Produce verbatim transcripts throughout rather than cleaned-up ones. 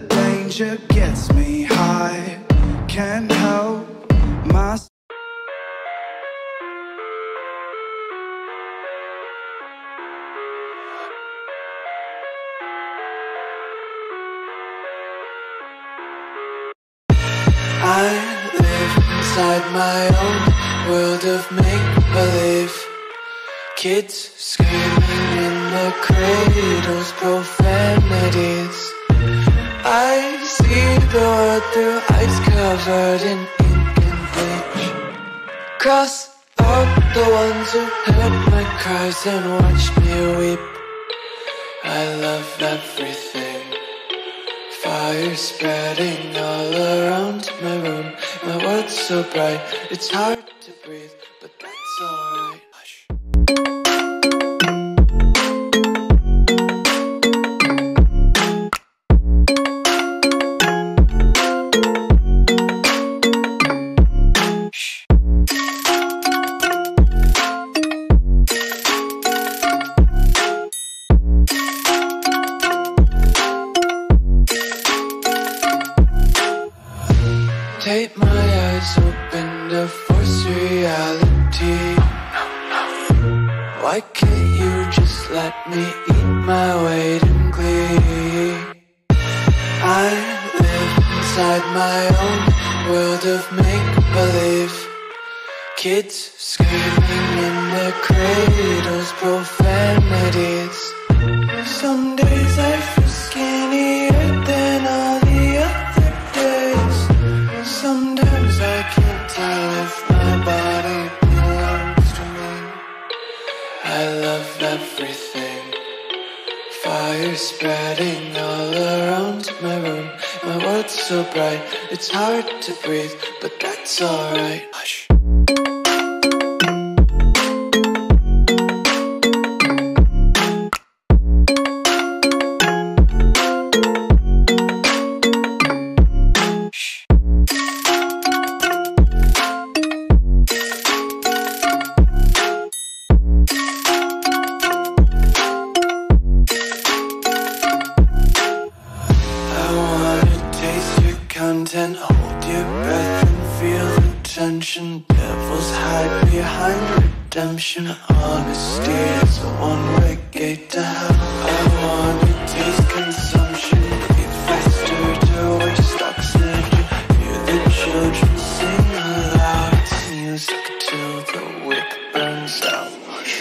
danger gets me high. Can't help myself. I live inside my own world of make-believe. Kids screaming in the cradles, profanities. I see the world through eyes covered in ink and bleach. Cross out the ones who heard my cries and watched me weep. I love everything. Fire spreading all around my room. My world's so bright, it's hard to breathe, but that's alright. Hush. Take my eyes open to force reality. Why can't you just let me eat my weight in glee? I live inside my own world of make-believe. Kids screaming in their cradles, profanities. Some days I feel skinnier than all the other days. Sometimes I can't tell if my body belongs to me. I love everything. Fire spreading all around my room. My world's so bright, it's hard to breathe, but that's alright. Hush. Content, hold your breath and feel the tension. Devils hide behind redemption. Honesty is a one-way gate to hell. I wanna taste consumption, breathe faster to waste oxygen. Hear the children sing aloud. It's music till the wick burns out.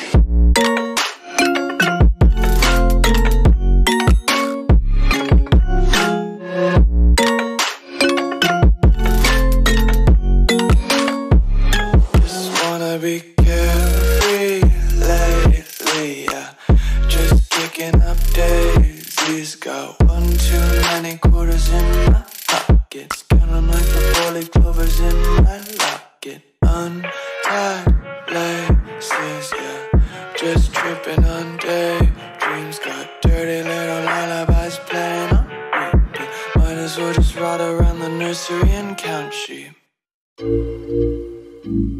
Be carefree lately, yeah. Just kicking up daisies. Got one too many quarters in my pockets. Counting like the four-leaf clovers in my locket. Untied laces, yeah. Just tripping on daydreams. Got dirty little lullabies playing on repeat. Might as well just ride around the nursery and count sheep.